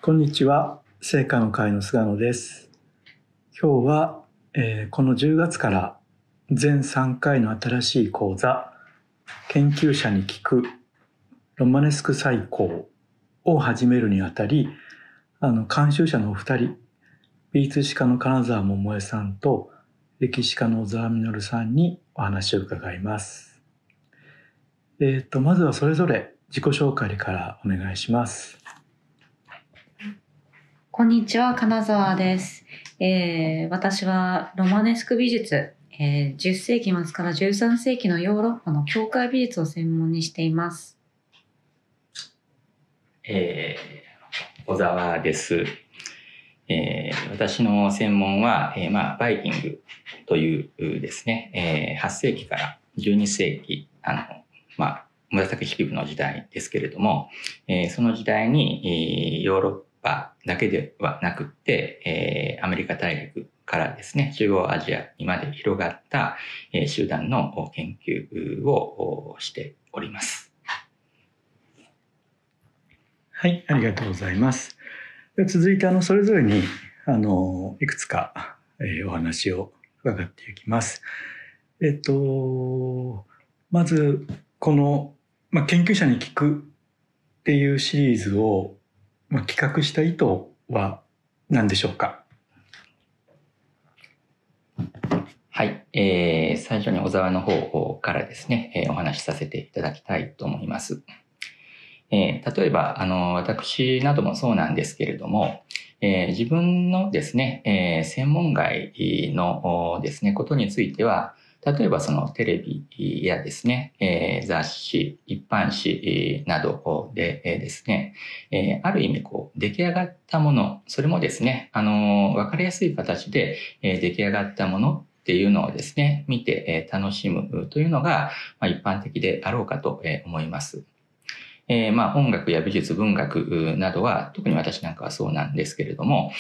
こんにちは、聖火の会の菅野です。今日は、この10月から全3回の新しい講座、研究者に聞くロマネスク再考を始めるにあたり、監修者のお二人、美術史家の金沢桃江さんと歴史家の小沢実さんにお話を伺います。まずはそれぞれ自己紹介からお願いします。 こんにちは、金沢です。私はロマネスク美術、10世紀末から13世紀のヨーロッパの教会美術を専門にしています。 小沢です。私の専門は、バイキングというですね、8世紀から12世紀、紫式部の時代ですけれども、その時代にヨーロッパだけではなくて、アメリカ大陸からですね、中央アジアにまで広がった、集団の研究をしております。 はい、ありがとうございます。続いてそれぞれにいくつか、お話を伺っていきます。まずこの、研究者に聞くっていうシリーズを、企画した意図は何でしょうか？ はい、最初に小沢の方からですね、お話しさせていただきたいと思います。例えば私などもそうなんですけれども、自分のですね、専門外のですねことについては、例えばそのテレビやですね、雑誌、一般誌などでですね、ある意味出来上がったもの、それもですね、わかりやすい形で出来上がったものっていうのをですね、見て楽しむというのが一般的であろうかと思います。音楽や美術、文学などは、特に私なんかはそうなんですけれども、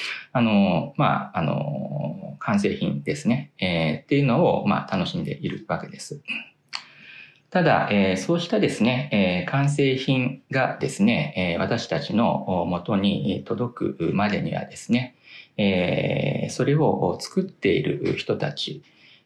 完成品ですね、っていうのを、楽しんでいるわけです。ただ、そうしたですね、完成品がですね、私たちの元に届くまでにはですね、それを作っている人たち、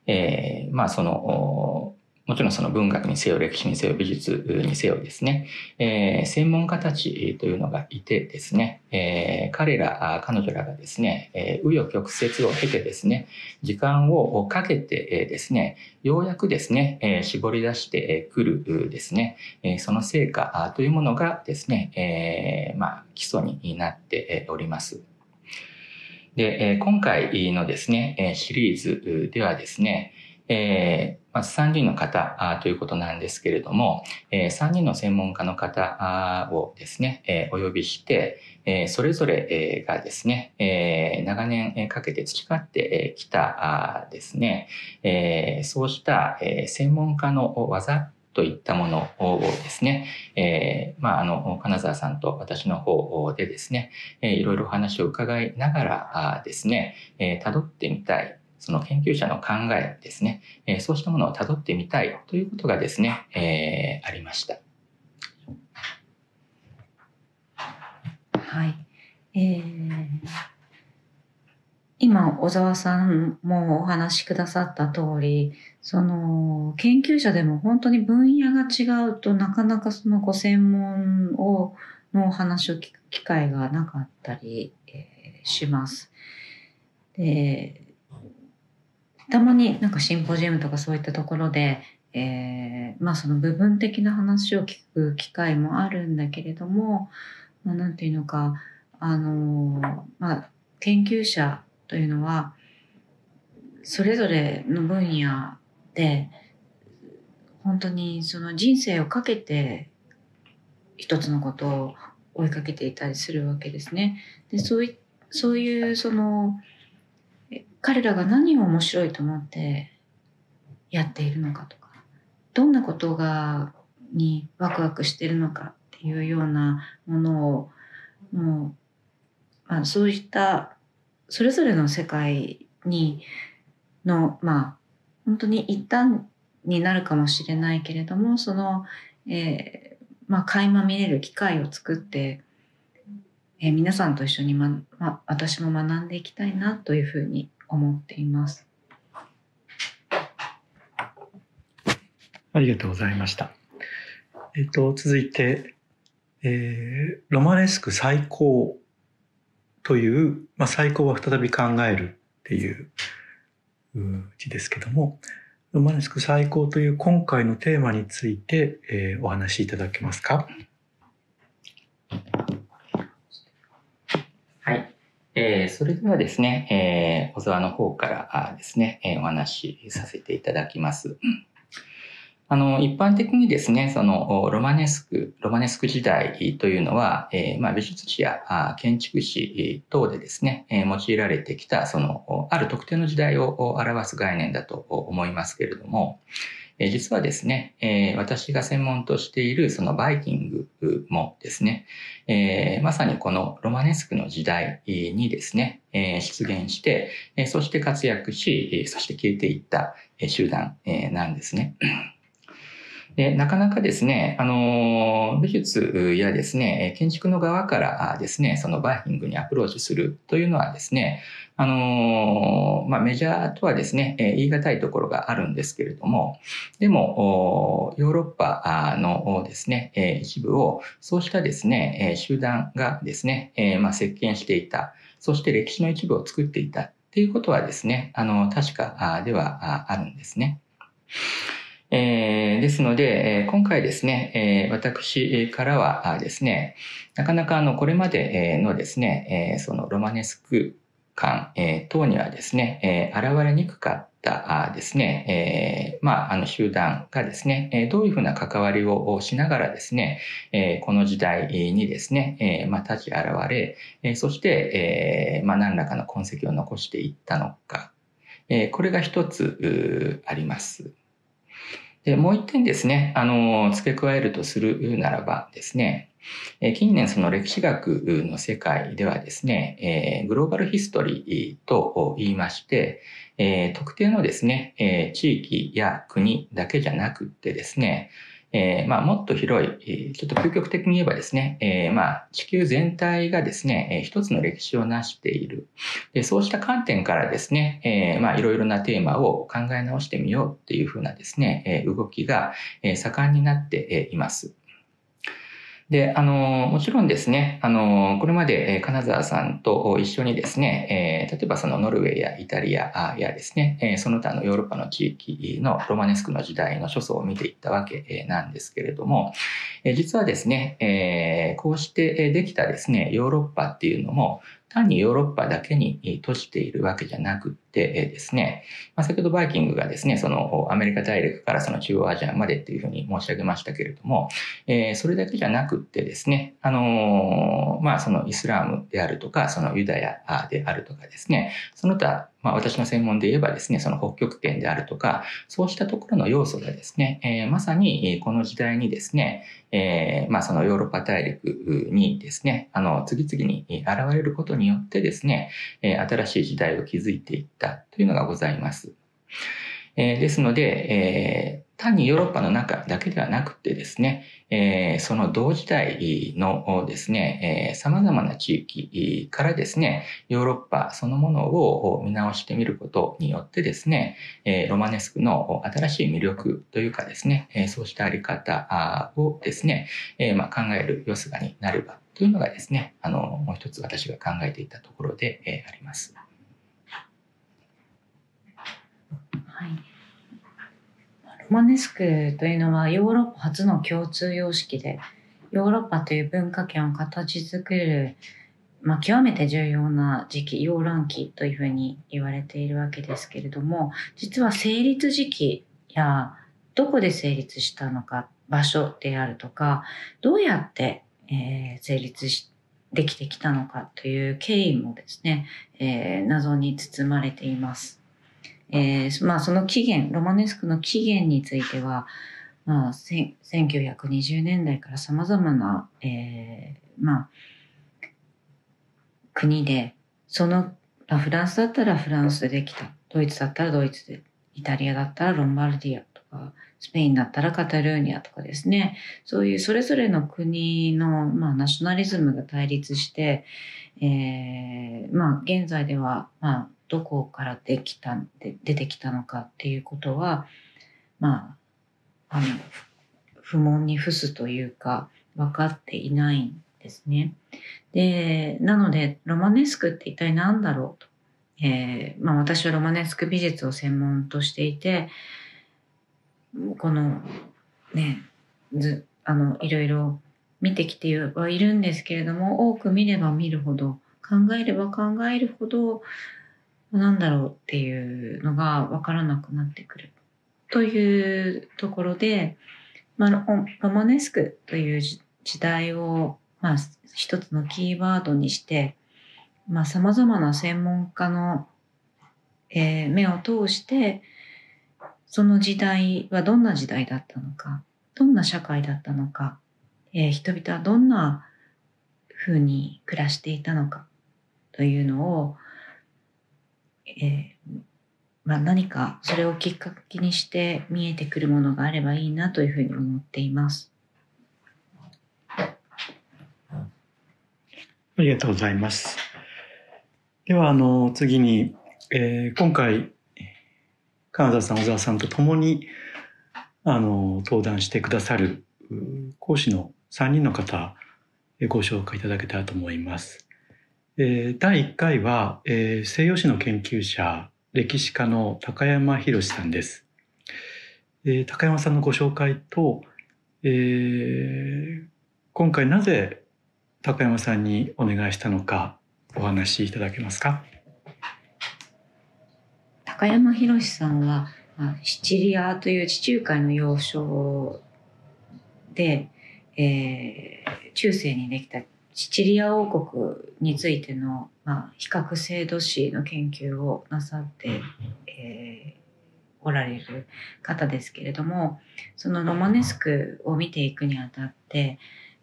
もちろんその文学にせよ、歴史にせよ、美術にせよですね、専門家たちというのがいてですね、彼ら、彼女らがですね、紆余曲折を経てですね、時間をかけてですね、ようやくですね、絞り出してくるですね、その成果というものがですね、基礎になっております。で、今回のですね、シリーズではですね、まず3人の方ということなんですけれども、3人の専門家の方をですね、お呼びして、それぞれがですね、長年かけて培ってきたですね、そうした専門家の技といったものをですね、金沢さんと私の方でですね、いろいろお話を伺いながらですね、辿ってみたい、その研究者の考えですね、そうしたものを辿ってみたいということがですね、ありました。 はい。今、小沢さんもお話しくださった通り、その研究者でも本当に分野が違うとなかなかそのご専門のお話を聞く機会がなかったり、します。で、たまになんかシンポジウムとかそういったところで、その部分的な話を聞く機会もあるんだけれども、なんていうのか、研究者というのは、それぞれの分野で、本当にその人生をかけて一つのことを追いかけていたりするわけですね。で、そういうその、彼らが何を面白いと思ってやっているのかとか、どんなことにワクワクしているのかっていうようなものを、そういったそれぞれの世界の本当に一端になるかもしれないけれども、その、垣間見れる機会を作って皆さんと一緒に、私も学んでいきたいなというふうに思っています。 ありがとうございました。続いて、ロマネスク再考という、再考は再び考えるっていう字ですけども、ロマネスク再考という今回のテーマについて、お話しいただけますか？ はい。それではですね、小沢の方からですね、お話しさせていただきます。一般的にですね、そのロマネスク時代というのは、美術史や建築史等でですね、用いられてきた、ある特定の時代を表す概念だと思いますけれども、実はですね、私が専門としているそのバイキングもですね、まさにこのロマネスクの時代にですね、出現して、そして活躍し、そして消えていった集団なんですね。で、なかなかですね、美術やですね、建築の側からですね、そのバイキングにアプローチするというのはですね、メジャーとはですね、言い難いところがあるんですけれども、でも、ヨーロッパのですね、一部を、そうしたですね、集団がですね、席巻していた、そして歴史の一部を作っていたっていうことはですね、確かではあるんですね。ですので、今回ですね、私からはですね、なかなかこれまでのですね、そのロマネスク感等にはですね、現れにくかったですね、集団がですね、どういうふうな関わりをしながらですね、この時代にですね、立ち現れ、そして、何らかの痕跡を残していったのか、これが一つあります。で、もう一点ですね、付け加えるとするならばですね、近年その歴史学の世界ではですね、グローバルヒストリーと言いまして、特定のですね、地域や国だけじゃなくってですね、もっと広い、ちょっと究極的に言えばですね、地球全体がですね、一つの歴史を成している。で、そうした観点からですね、いろいろなテーマを考え直してみようっていうふうなですね、動きが盛んになっています。で、もちろんですね、これまで金沢さんと一緒にですね、例えばそのノルウェーやイタリアやですね、その他のヨーロッパの地域のロマネスクの時代の諸祖を見ていったわけなんですけれども、実はですね、こうしてできたですね、ヨーロッパっていうのも、単にヨーロッパだけに閉じているわけじゃなくってですね、先ほどバイキングがですね、そのアメリカ大陸からその中央アジアまでっていうふうに申し上げましたけれども、それだけじゃなくってですね、そのイスラムであるとか、そのユダヤであるとかですね、その他、私の専門で言えばですね、その北極圏であるとか、そうしたところの要素がですね、まさにこの時代にですね、そのヨーロッパ大陸にですね、次々に現れることによってですね、新しい時代を築いていったというのがございます。ですので、単にヨーロッパの中だけではなくてですね、その同時代のですね、様々な地域からですね、ヨーロッパそのものを見直してみることによってですね、ロマネスクの新しい魅力というかですね、そうしたあり方をですね、考えるよすがになればというのがですね、もう一つ私が考えていたところであります。 はい。ロマネスクというのはヨーロッパ初の共通様式で、ヨーロッパという文化圏を形作る、極めて重要な時期、溶卵期というふうに言われているわけですけれども、実は成立時期やどこで成立したのか、場所であるとか、どうやって、成立できてきたのかという経緯もですね、謎に包まれています。その起源、ロマネスクの起源については、1920年代から様々な、国で、フランスだったらフランスでできた。ドイツだったらドイツで、イタリアだったらロンバルディアとか、スペインだったらカタルーニャとかですね、そういうそれぞれの国の、ナショナリズムが対立して、現在では、どこから出てきたのかっていうことは、不問に付すというか、分かっていないんですね。で、なので、ロマネスクって一体何だろうと。私はロマネスク美術を専門としていて、このね、いろいろ見てきてはいるんですけれども、多く見れば見るほど、考えれば考えるほど、なんだろうっていうのが分からなくなってくる。というところで、ロマネスクという時代を、一つのキーワードにして、様々な専門家の、目を通して、その時代はどんな時代だったのか、どんな社会だったのか、人々はどんな風に暮らしていたのかというのを、何かそれをきっかけにして見えてくるものがあればいいなというふうに思っています。 ありがとうございます。では次に、今回金沢さん、小沢さんと共に登壇してくださる講師の3人の方ご紹介いただけたらと思います。第1回は、西洋史の研究者歴史家の高山博さんです。高山さんのご紹介と、今回なぜ高山さんにお願いしたのかお話しいただけますか。 高山博さんは、シチリアという地中海の要衝で、中世にできたシチリア王国についての、比較制度史の研究をなさって、おられる方ですけれども、そのロマネスクを見ていくにあたって、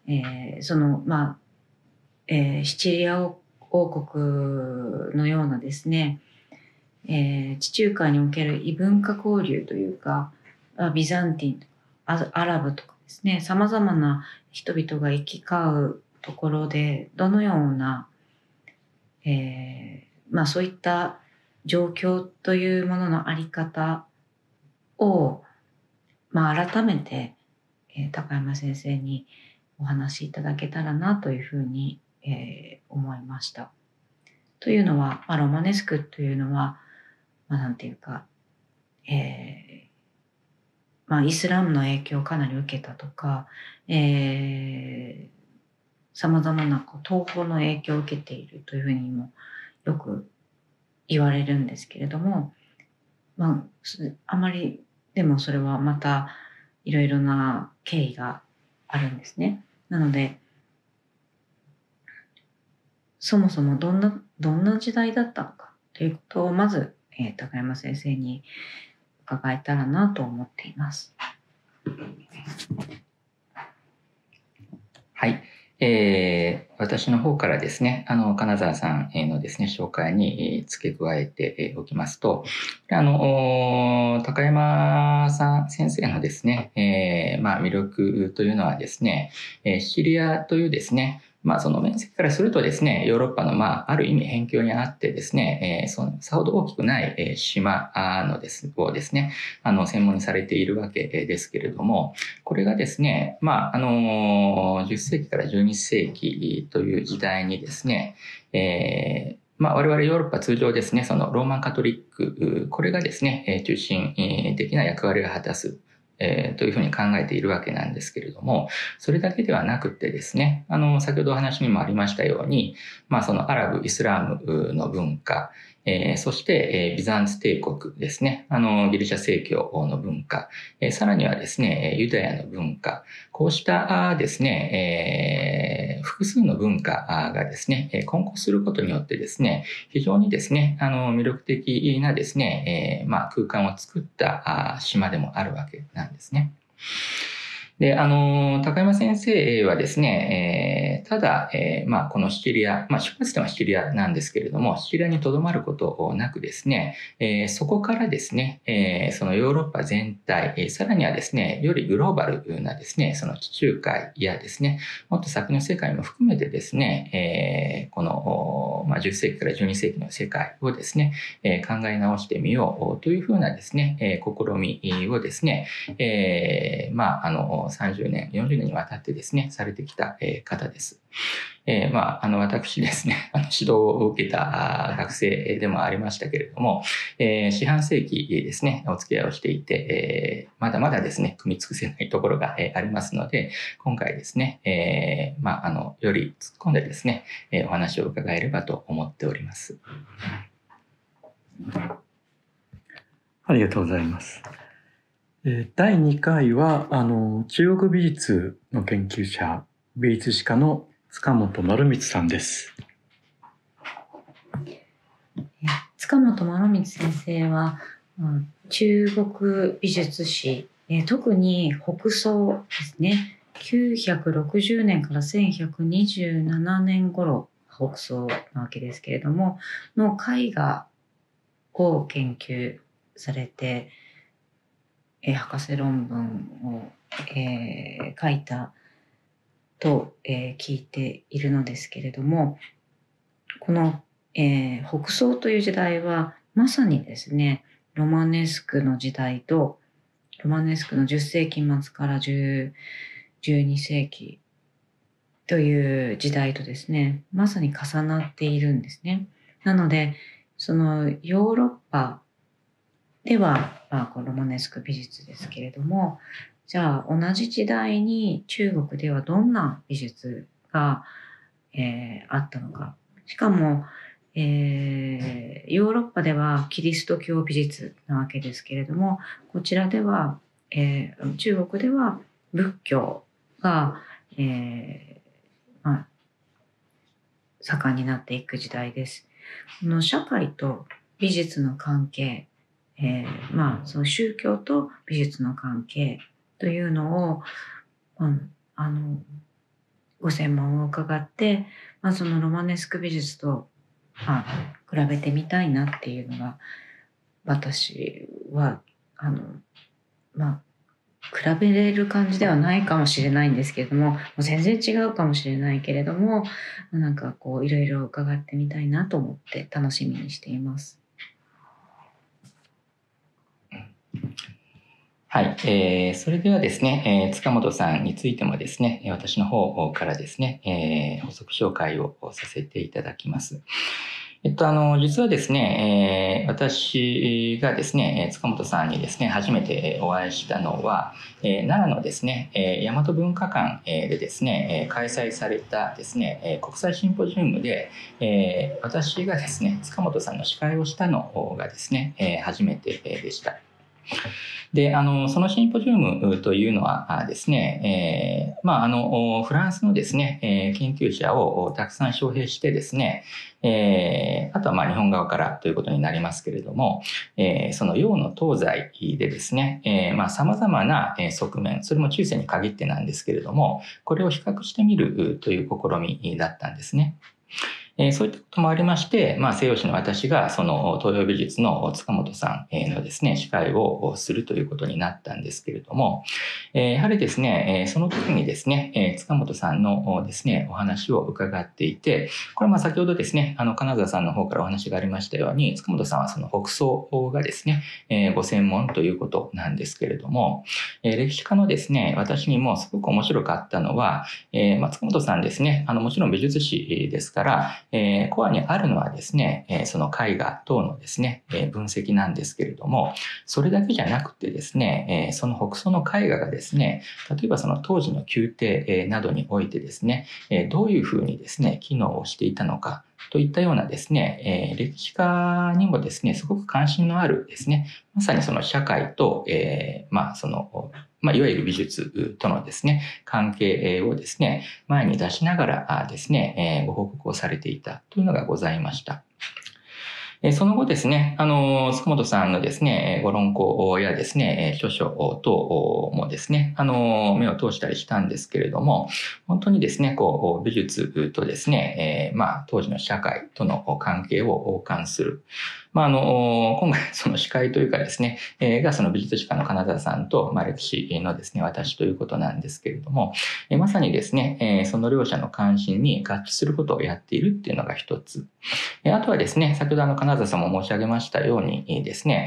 シチリア王国のようなですね、地中海における異文化交流というか、ビザンティンとかアラブとかですね、様々な人々が行き交うところでどのような、そういった状況というもののあり方を、改めて、高山先生にお話しいただけたらなというふうに、思いました。というのは、ロマネスクというのは、なんていうか、イスラムの影響をかなり受けたとか、様々な東方の影響を受けているというふうにもよく言われるんですけれども、あまりでもそれはまたいろいろな経緯があるんですね。なので、そもそもどんな時代だったのかということをまず、高山先生に伺えたらなと思っています。 はい。私の方からですね、金沢さんのですね、紹介に付け加えておきますと、高山さん先生のですね、魅力というのはですね、シチリアというですね、その面積からするとですね、ヨーロッパのある意味辺境にあってですね、さほど大きくない島をですね、専門にされているわけですけれども、これがですね、10世紀から12世紀という時代にですね、我々ヨーロッパ通常ですね、そのローマンカトリック、これがですね、中心的な役割を果たす。というふうに考えているわけなんですけれども、それだけではなくてですね、先ほどお話にもありましたように、そのアラブ、イスラムの文化、そして、ビザンツ帝国ですね、ギリシャ正教の文化、さらにはですね、ユダヤの文化、こうしたですね、複数の文化がですね、混交することによってですね、非常にですね、魅力的なですね、空間を作った島でもあるわけなんですね。で、高山先生はですね、 ただ、このシチリア、出発点はシチリアなんですけれども、シチリアに留まることなくですね、そこからですね、そのヨーロッパ全体、さらにはですね、よりグローバルなですね、その地中海やですね、もっと先の世界も含めてですね、この、10世紀から12世紀の世界をですね、考え直してみようというふうなですね、試みをですね、30年、40年にわたってですね、されてきた方です。私ですね、指導を受けた学生でもありましたけれども、四半世紀ですね、お付き合いをしていて、まだまだですね、組み尽くせないところがありますので、今回ですね、より突っ込んでですね、お話を伺えればと思っております。 ありがとうございます。第2回は中国美術の研究者、美術史家の塚本丸光さんです。 塚本丸光先生は中国美術史、特に北宋ですね、960年から1127年頃、北宋なわけですけれども、の絵画を研究されて、博士論文を、書いたと、聞いているのですけれども、この、北宋という時代はまさにですね、ロマネスクの時代と、ロマネスクの10世紀末から12世紀という時代とですね、まさに重なっているんですね。なので、そのヨーロッパでは、ロマネスク美術ですけれども、じゃあ同じ時代に中国ではどんな美術が、あったのか。しかも、ヨーロッパではキリスト教美術なわけですけれども、こちらでは、中国では仏教が、盛んになっていく時代です。この社会と美術の関係、その宗教と美術の関係というのを、ご専門を伺って、そのロマネスク美術と、比べてみたいなっていうのが、私は、比べれる感じではないかもしれないんですけれども、全然違うかもしれないけれども、いろいろ伺ってみたいなと思って楽しみにしています。 はい、それではですね、塚本さんについてもですね、私の方からですね、補足紹介をさせていただきます。実はですね、私がですね、塚本さんにですね、初めてお会いしたのは、奈良のですね、大和文化館でですね、開催されたですね、国際シンポジウムで、私がですね、塚本さんの司会をしたのがですね、初めてでした。で、そのシンポジウムというのはですね、フランスのですね、研究者をたくさん招聘してですね、あとは日本側からということになりますけれども、その洋の東西でですね、様々な側面、それも中世に限ってなんですけれども、これを比較してみるという試みだったんですね。そういったこともありまして、西洋史の私がその東洋美術の塚本さんのですね、司会をするということになったんですけれども、やはりですね、その時にですね、塚本さんのですね、お話を伺っていて、これは先ほどですね、金沢さんの方からお話がありましたように、塚本さんはその北宋がですね、ご専門ということなんですけれども、歴史家のですね、私にもすごく面白かったのは、塚本さんですね、もちろん美術史ですから、コアにあるのはですね、その絵画等のですね、分析なんですけれども、それだけじゃなくてですね、その北宋の絵画がですね、例えばその当時の宮廷などにおいてですね、どういうふうにですね、機能をしていたのか、といったようなですね、歴史家にもですね、すごく関心のあるですね、まさにその社会と、いわゆる美術とのですね、関係をですね、前に出しながらですね、ご報告をされていたというのがございました。 その後ですね、塚本さんのですね、ご論考やですね、著書等もですね、目を通したりしたんですけれども、本当にですね、美術とですね、当時の社会との関係を謳歌する。今回その司会というかですね、がその美術史家の金沢さんと、歴史のですね、私ということなんですけれども、まさにですね、その両者の関心に合致することをやっているっていうのが一つ。あとはですね、先ほど金沢さんも申し上げましたようにですね、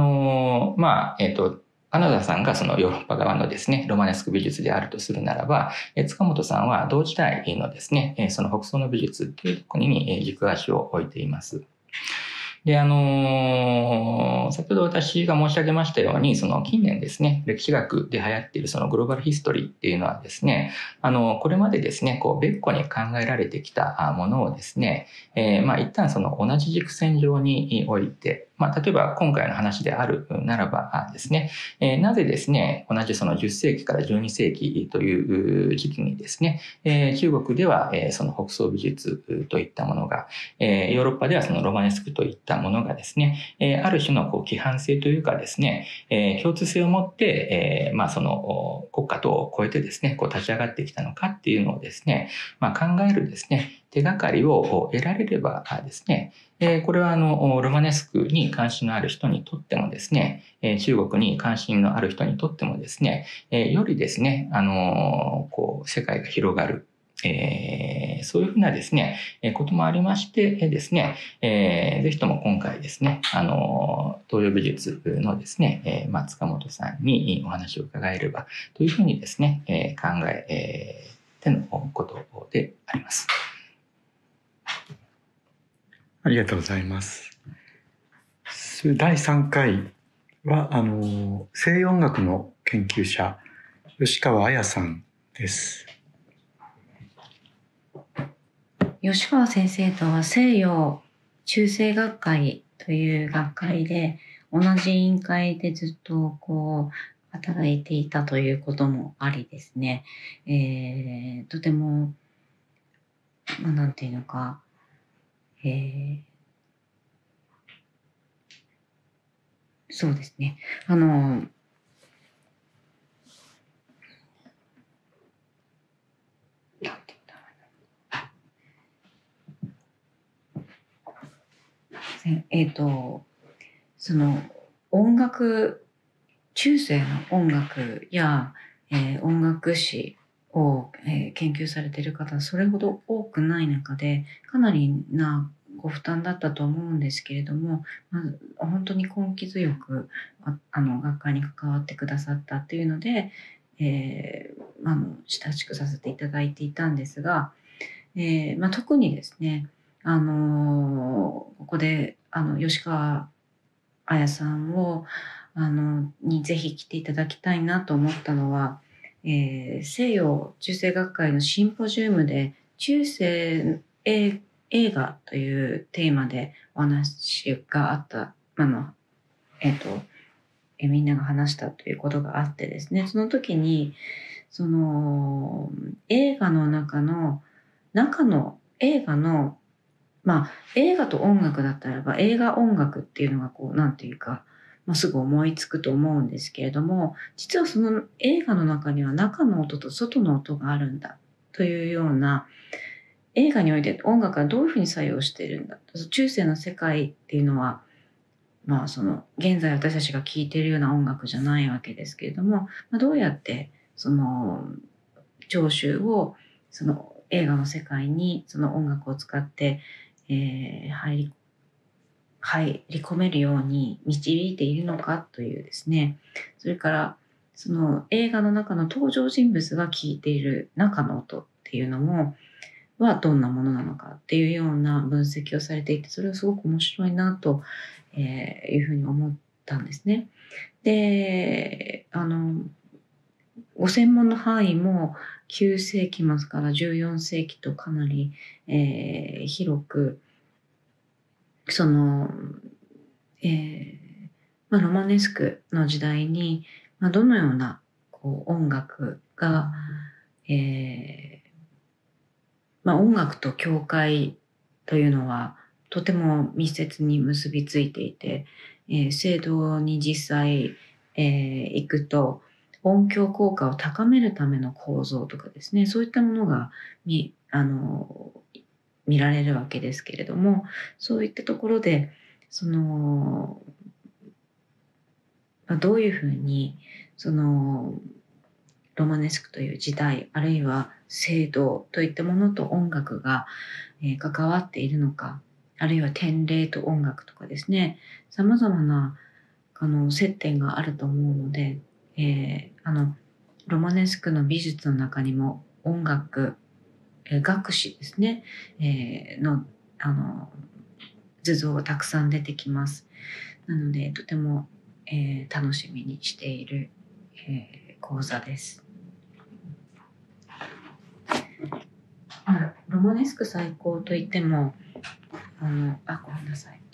金沢さんがそのヨーロッパ側のですね、ロマネスク美術であるとするならば、塚本さんは同時代のですね、その北宋の美術というところに軸足を置いています。で、先ほど私が申し上げましたように、その近年ですね、歴史学で流行っているそのグローバルヒストリーっていうのはですね、これまでですね、別個に考えられてきたものをですね、一旦その同じ軸線上において、例えば今回の話であるならばですね、なぜですね、同じその10世紀から12世紀という時期にですね、中国ではその北宋美術といったものが、ヨーロッパではそのロマネスクといったものがですね、ある種の規範性というかですね、共通性を持って、その国家等を超えてですね、立ち上がってきたのかっていうのをですね、考えるですね、手がかりを得られればですね、これはロマネスクに関心のある人にとってもですね、中国に関心のある人にとってもですね、よりですね、世界が広がる。そういうふうなですね、こともありましてですね、ぜひとも今回ですね、東洋美術のですね、塚本さんにお話を伺えればというふうにですね、考えてのことであります。 ありがとうございます。第3回は西洋音楽の研究者吉川綾さんです。 吉川先生とは西洋中世学会という学会で同じ委員会でずっと働いていたということもありですね、とてもなんていうのか、そうですね。その音楽、中世の音楽や、音楽史を、研究されている方はそれほど多くない中でかなりなご負担だったと思うんですけれども、本当に根気強く学会に関わってくださったっていうので、親しくさせていただいていたんですが、特にですね、ここで吉川綾さんをにぜひ来ていただきたいなと思ったのは、西洋中世学会のシンポジウムで中世映画というテーマでお話があった、みんなが話したということがあってですね、その時にその映画の映画と音楽だったらば映画音楽っていうのがなんていうか、すぐ思いつくと思うんですけれども、実はその映画の中には中の音と外の音があるんだというような、映画において音楽がどういうふうに作用しているんだ、中世の世界っていうのはその現在私たちが聴いているような音楽じゃないわけですけれども、どうやってその聴衆をその映画の世界にその音楽を使って入り込めるように導いているのかというですね、それからその映画の中の登場人物が聴いている中の音っていうのもはどんなものなのかっていうような分析をされていて、それはすごく面白いなというふうに思ったんですね。で、ご専門の範囲も9世紀末から14世紀とかなり、広く、その、ロマネスクの時代に、どのような音楽が、音楽と教会というのはとても密接に結びついていて、聖堂に実際、行くと音響効果を高めるための構造とかですね、そういったものが見られるわけですけれども、そういったところでどういうふうにロマネスクという時代、あるいは聖堂といったものと音楽が、関わっているのか、あるいは典礼と音楽とかですね、様々な接点があると思うので、ロマネスクの美術の中にも音楽、楽師ですね、の図像がたくさん出てきます。なのでとても、楽しみにしている、講座です。ロマネスク最高といってもごめんなさい。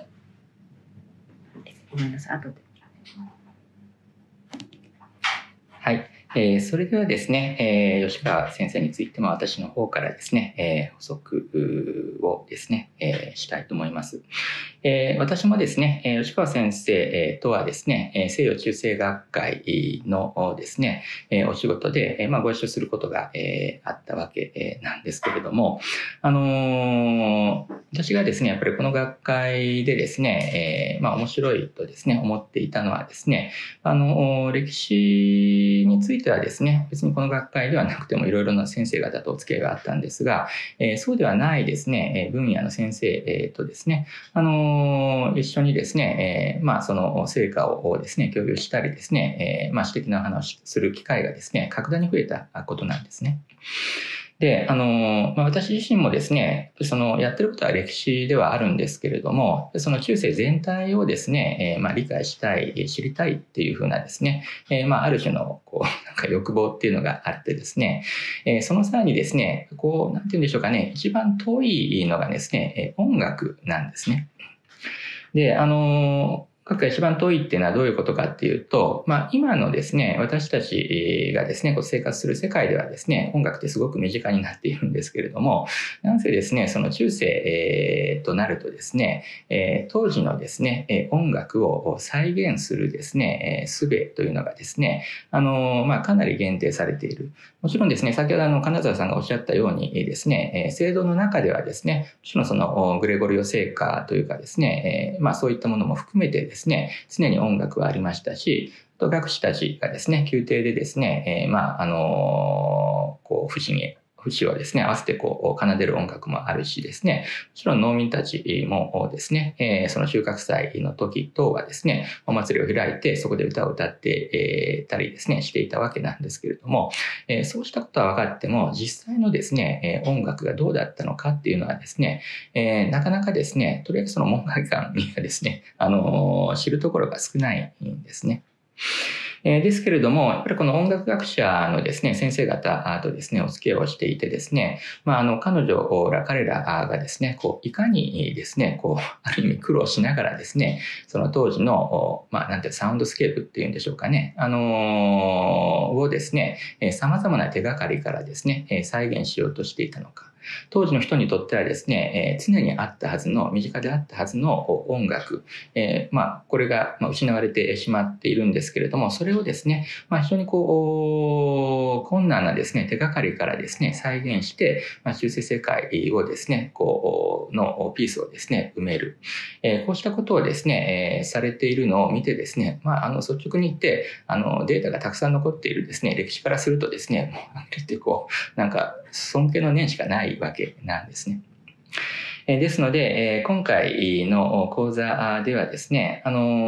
後で。 はい。それではですね、吉川先生についても私の方からですね、補足をですね、したいと思います。私もですね、吉川先生とはですね、西洋中世学会のですね、お仕事で、ご一緒することがあったわけなんですけれども、私がですね、やっぱりこの学会でですね、面白いとですね、思っていたのはですね、歴史についてはですね、別にこの学会ではなくてもいろいろな先生方とお付き合いがあったんですが、そうではないですね、分野の先生とですね、一緒にですね、その成果をですね、共有したりですね、私的な話をする機会がですね、格段に増えたことなんですね。で、私自身もですね、やってることは歴史ではあるんですけれども、その中世全体をですね、理解したい、知りたいっていうふうなですね、ある種の、なんか欲望っていうのがあってですね、その際にですね、なんて言うんでしょうかね、一番遠いのがですね、音楽なんですね。で、核が一番遠いっていうのはどういうことかっていうと、今のですね、私たちがですね、生活する世界ではですね、音楽ってすごく身近になっているんですけれども、なんせですね、その中世、となるとですね、当時のですね、音楽を再現するですね、術というのがですね、かなり限定されている。もちろんですね、先ほど金沢さんがおっしゃったようにですね、聖堂の中ではですね、もちろんそのグレゴリオ聖歌というかですね、そういったものも含めてですね、常に音楽はありましたし、学士たちがですね、宮廷でですね、節をですね、合わせて奏でる音楽もあるしですね、もちろん農民たちもですね、その収穫祭の時等はですね、お祭りを開いてそこで歌を歌ってたりですね、していたわけなんですけれども、そうしたことは分かっても、実際のですね、音楽がどうだったのかっていうのはですね、なかなかですね、とりあえずその門外漢にはですね、知るところが少ないんですね。ですけれども、やっぱりこの音楽学者のですね、先生方とですね、お付き合いをしていてですね、彼らがですね、いかにですね、ある意味苦労しながらですね、その当時の、サウンドスケープっていうんでしょうかね、をですね、様々な手がかりからですね、再現しようとしていたのか。当時の人にとってはですね、常にあったはずの、身近であったはずの音楽、これが失われてしまっているんですけれども、それをですね、非常に困難なですね、手がかりからですね、再現して、中世世界をですね、のピースをですね、埋める。こうしたことをですね、されているのを見てですね、率直に言って、データがたくさん残っているですね、歴史からするとですね、もうはっきり言ってなんか尊敬の念しかないわけなんですね。ですので、今回の講座ではですね、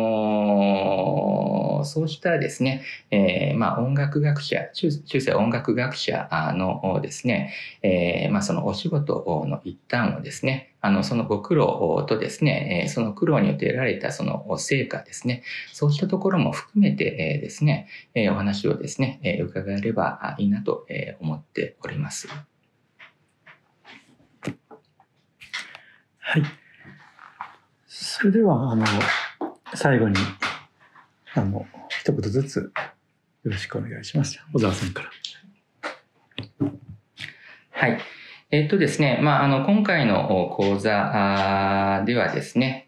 そうしたですね、音楽学者、中世音楽学者のですね、そのお仕事の一端をですね、そのご苦労とですね、その苦労によって得られたその成果ですね、そうしたところも含めてですね、お話をですね、伺えればいいなと思っております。 はい。それでは最後に一言ずつよろしくお願いします。小沢さんから。 はい。 ですね、今回の講座ではですね、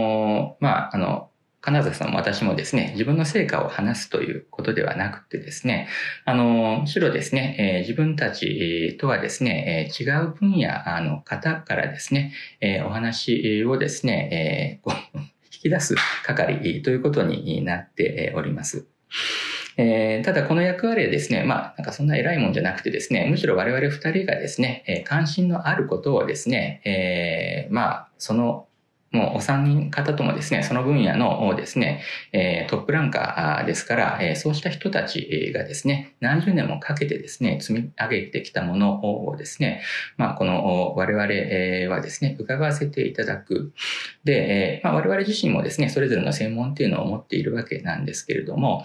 金沢さんも私もですね、自分の成果を話すということではなくてですね、むしろですね、自分たちとはですね、違う分野の方からですね、お話をですね、引き出す係ということになっております。ただこの役割はですね、なんかそんな偉いもんじゃなくてですね、むしろ我々二人がですね、関心のあることをですね、そのもうお三人方ともですね、その分野のですね、トップランカーですから、そうした人たちがですね、何十年もかけてですね、積み上げてきたものをですね、この我々はですね、伺わせていただく。で、我々自身もですね、それぞれの専門っていうのを持っているわけなんですけれども、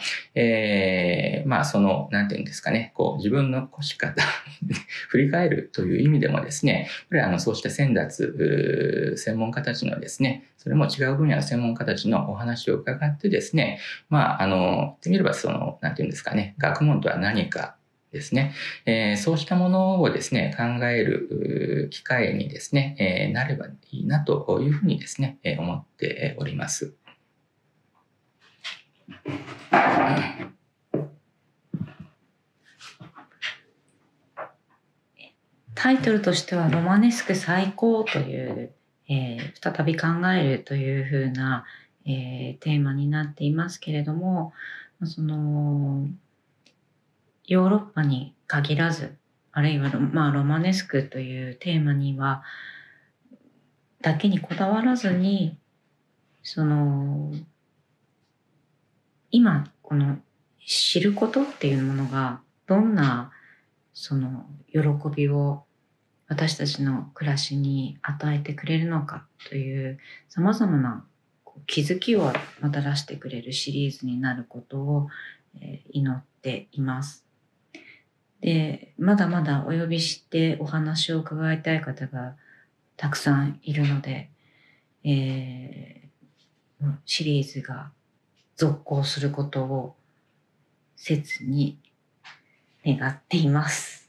なんていうんですかね、自分の越し方振り返るという意味でもですね、これはそうした先達、専門家たちのですね、それも違う分野の専門家たちのお話を伺ってですね、言ってみればなんていうんですかね、学問とは何かですね、そうしたものをですね、考える機会にですね、なればいいなというふうにですね、思っております。 タイトルとしてはロマネスク最高という、再び考えるというふうな、テーマになっていますけれども、ヨーロッパに限らず、あるいはロマネスクというテーマにはだけにこだわらずに、今この知ることっていうものがどんな喜びを私たちの暮らしに与えてくれるのかという様々な気づきをもたらしてくれるシリーズになることを祈っています。で、まだまだお呼びしてお話を伺いたい方がたくさんいるので、シリーズが続行することを切に願っています。